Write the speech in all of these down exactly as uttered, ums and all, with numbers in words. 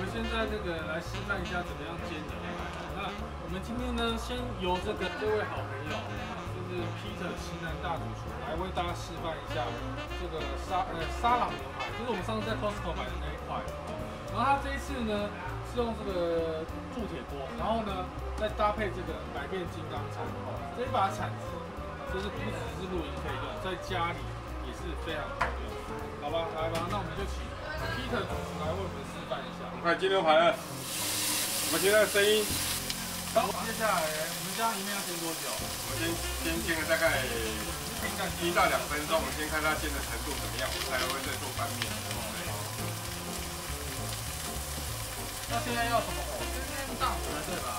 现在那个来示范一下怎么样煎牛排。那我们今天呢，先由这个这位好朋友，就是 Peter 西南大主厨，来为大家示范一下这个沙呃沙朗牛排，就是我们上次在 Costco 买的那一块。然后他这一次呢是用这个铸铁锅，然后呢再搭配这个百变金刚铲，这一把铲子，就是不只是露营可以用，在家里也是非常好用。好吧，来吧，那我们就请 Peter 主厨来为我们示范一下。 我们快煎牛排了，我们听到声音。 好，接下来我们这样一面要煎多久？ 我们先先煎个大概一到两分钟，我们先看它煎的程度怎么样，我们才会再做翻面。 那现在要什么火？先煎大火才对吧？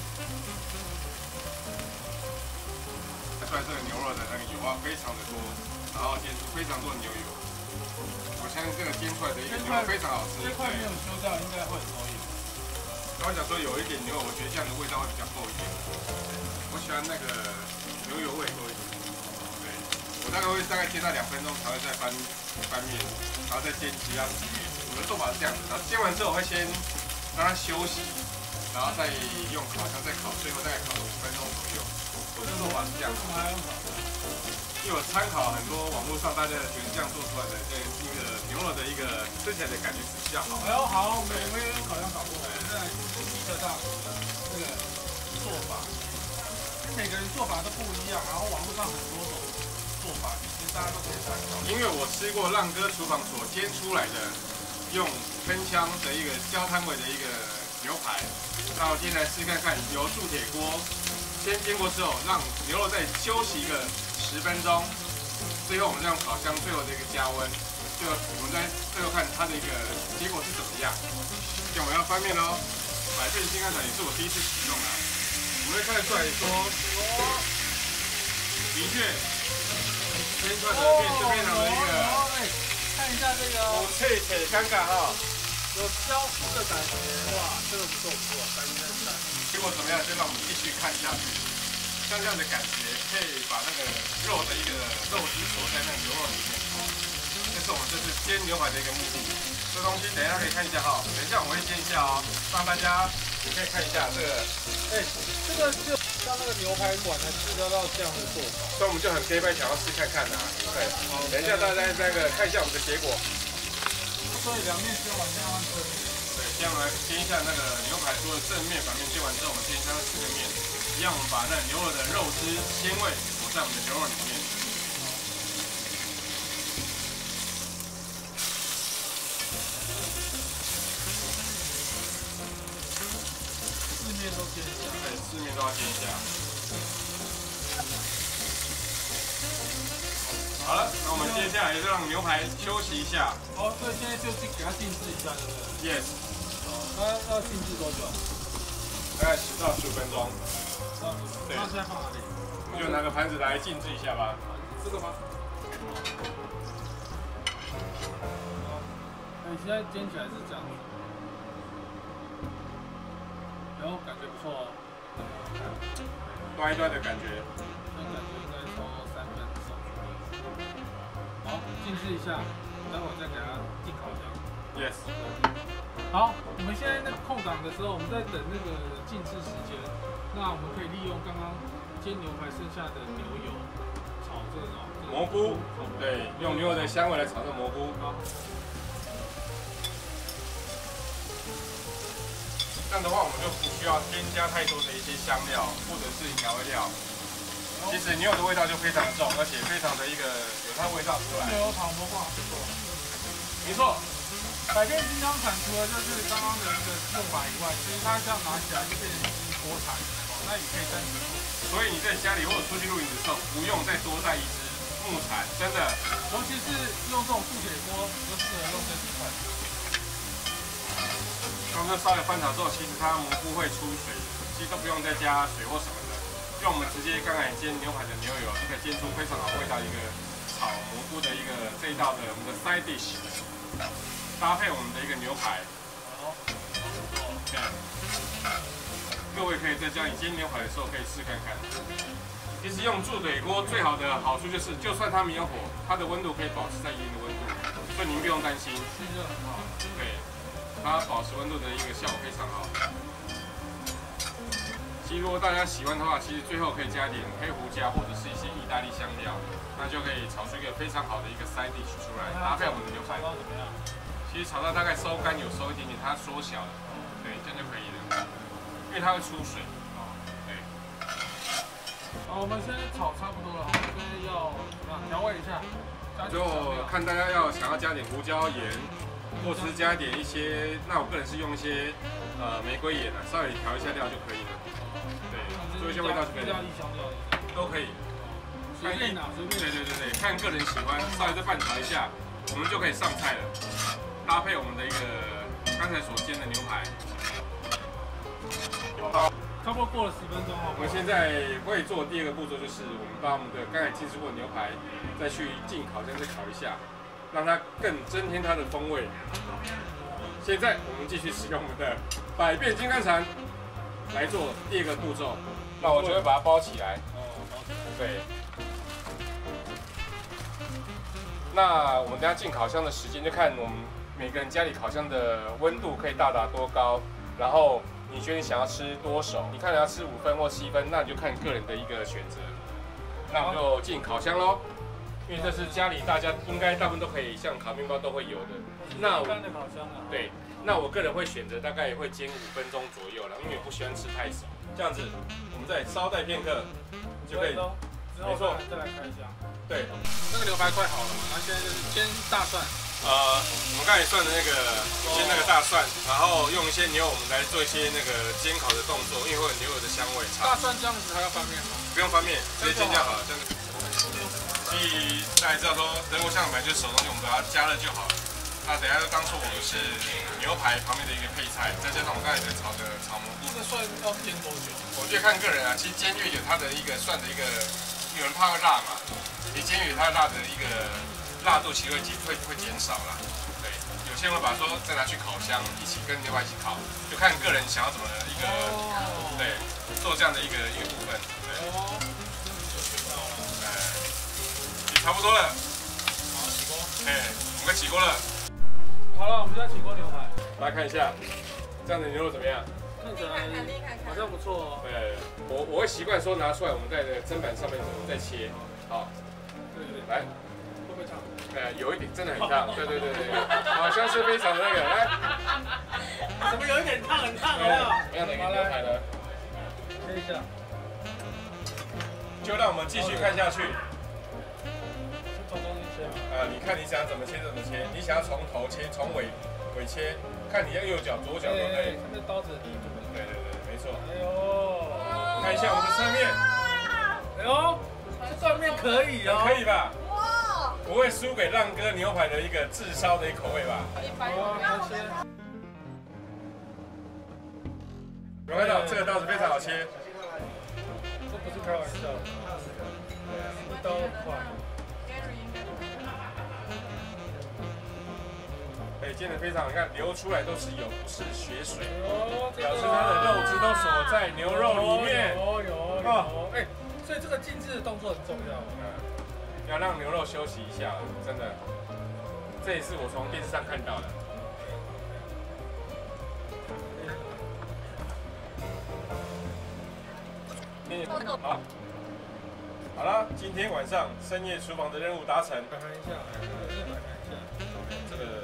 出来这个牛肉的那个油啊非常的多，然后煎出非常多的牛油。我相信这个煎出来的一个牛肉非常好吃。 这块没有修掉，应该会很多油。 刚刚讲说有一点牛，我觉得这样的味道会比较够一点。我喜欢那个牛油味多一点。对，我大概会大概煎到两分钟才会再翻翻面，然后再煎其他的面。我的做法是这样子，然后煎完之后会先让它休息，然后再用烤箱再烤，最后大概烤五分钟左右。我的做法是这样子。 为什么还要烤？ 因为我参考很多网络上大家觉得这样做出来的这一个牛肉的一个吃起来的感觉是比较好。 哎呦好，我们我也用烤箱烤过，现在第一个大厨的这个做法，每个人做法都不一样，然后网络上很多种做法，其实大家都可以参考。 因为我吃过浪哥厨房所煎出来的，用喷枪的一个焦炭味的一个牛排，那我今天来试看看，由铸铁锅先煎过之后，让牛肉再休息一个十分钟，最后我们再用烤箱最后的一个加温，最后我们再最后看它的一个结果是怎么样。现在我们要翻面喽，百变金刚铲也是我第一次使用的，我们会看得出来说，的确煎出来的面是非常的一个， 看一下这个我脆脆尴尬哈， 有焦酥的感觉，哇，这个不错不错，三分赞。 结果怎么样？就让我们继续看下去。像这样的感觉，可以把那个肉的一个肉汁锁在那个牛肉里面。这是我们这次煎牛排的一个目的。这东西等一下可以看一下哈，等一下我们会煎一下哦，让大家也可以看一下这个。 哎，这个就像那个牛排馆才吃得到这样的做法， 所以我们就很 K 掰想要试看看呐、啊。对，等一下大家那个看一下我们的结果。 所以两面煎完再换正面。 对，这样来煎一下那个牛排，除了正面、反面煎完之后，我们煎一下四个面。一样，我们把那牛肉的肉汁鲜味裹在我们的牛肉里面。 四面都煎一下。 对，四面都要煎一下。好了，那我们接下来就让牛排休息一下。 哦，对，现在就去给它静置一下，对不对 ？Yes。 那要静置多久？ 大概十到十五分钟。 对，那现在放哪里？ 我们就拿个盘子来静置一下吧。 这个吗？哎，现在煎起来是这样子，然后感觉不错哦。 端一端的感觉。 那感觉应该超过三分熟。好，静置一下，待会再给它进烤箱。 Yes。 好，我们现在那个空档的时候，我们在等那个静置时间。那我们可以利用刚刚煎牛排剩下的牛油炒这个蘑菇，对，用牛油的香味来炒这蘑菇。好，这样的话我们就不需要添加太多的一些香料或者是调味料。其实牛油的味道就非常重，而且非常的一个有它的味道出来。 牛油炒蘑菇不错。 没错。 百变金刚铲除了就是刚刚的一个用法以外，其实它这样拿起来就变成一只锅铲。那也可以单独做， 所以你在家里或者出去露营的时候，不用再多带一只木铲，真的。 尤其是用这种铸铁锅，就适合用这几块。 用这烧了翻炒之后，其实它蘑菇会出水，其实都不用再加水或什么的，用我们直接刚才煎牛排的牛油就可以煎出非常好味道一个炒蘑菇的一个这一道的我们的 side dish， 搭配我们的一个牛排。 好，不错。 对。各位可以在家里煎牛排的时候可以试看看。其实用铸铁锅最好的好处就是，就算它没有火，它的温度可以保持在一定的温度，所以您不用担心。 预热很好。 对。 它保持温度的一个效果非常好。其实如果大家喜欢的话，其实最后可以加一点黑胡椒或者是一些意大利香料，那就可以炒出一个非常好的一个 side dish 出来，搭配我们的牛排。 炒到怎么样？ 其实炒到大概收干有收一点点，它缩小了，对，这样就可以了，因为它会出水。对。 好，我们现在炒差不多了，我们现在要怎么样调味一下？ 就看大家要想要加点胡椒盐，或者是加一点一些，那我个人是用一些呃玫瑰盐啊，稍微调一下料就可以了。对，做一些味道就可以了。意大利香料都可以。随便拿，随便。 对对对对，看个人喜欢，稍微再拌炒一下，我们就可以上菜了。搭配我们的一个刚才所煎的牛排。好， 差不多过了十分钟哦。 我们现在会做第二个步骤，就是我们把我们的刚才煎制过的牛排再去进烤箱再烤一下，让它更增添它的风味。现在我们继续使用我们的百变金刚铲来做第二个步骤，那我就会把它包起来。哦，包起来。对。那我们等下进烤箱的时间就看我们每个人家里烤箱的温度可以到达多高，然后你觉得你想要吃多熟？你看你要吃五分或七分，那你就看个人的一个选择。那我们就进烤箱喽，因为这是家里大家应该大部分都可以像烤面包都会有的。那一般的烤箱啊。对， 那我个人会选择大概会煎五分钟左右了，因为不喜欢吃太熟。这样子，我们再稍待片刻就可以。 没错，再来看一下。 对， 那个牛排快好了嘛，然后现在就是煎大蒜。 呃，我们刚才算的那个煎那个大蒜，然后用一些牛，我们来做一些那个煎烤的动作，因为会有牛油的香味。 大蒜这样子还要翻面吗？ 不用翻面，直接煎就好了。这样子。所以大家知道说德国香本来就是手东西，我们把它加热就好了。那等一下就当做我们是牛排旁边的一个配菜，再加上我刚才在炒的炒蘑菇。 这个蒜要煎多久？ 我觉得看个人啊，其实煎越久，它的一个蒜的一个，有人怕会辣嘛，其实煎越久它辣的一个辣度其实会会会减少啦。对，有些人会把说再拿去烤箱一起跟牛排一起烤，就看个人想要怎么一个、哦、对做这样的一个一个部分。对，哦，哎，也差不多了。 好，起锅。 哎，我们起锅了。 好了，我们现在起锅牛排。 来看一下，这样的牛肉怎么样？ 看起来好像不错哦。 对，我我会习惯说拿出来，我们在这个砧板上面我们再切。好， 对对对， 来， 会不会烫？ 呃，有一点，真的很烫。对对对对，好像是非常的那个。来， 怎么有一点烫很烫啊？ 同样的一个牛排呢， 切一下。 就让我们继续看下去。 从中间切吗？ 啊，你看你想怎么切怎么切，你想要从头切，从尾尾切，看你要右脚左脚都可以。 看这刀子的力度。 对对对，没错。 哎呦， 看一下我们的侧面。 哎呦，这断面可以哦。 可以吧？哇！不会输给浪哥牛排的一个炙烧的一口味吧？ 哦，好切。 有看到这个刀子非常好切。 这不是开玩笑的，一刀快。 哎，煎的非常，你看流出来都是油，不是血水，表示它的肉汁都锁在牛肉里面。 有有有，哎，所以这个静置的动作很重要。 嗯，要让牛肉休息一下，真的，这也是我从电视上看到的。好，好了，今天晚上深夜厨房的任务达成。 看一下，这个。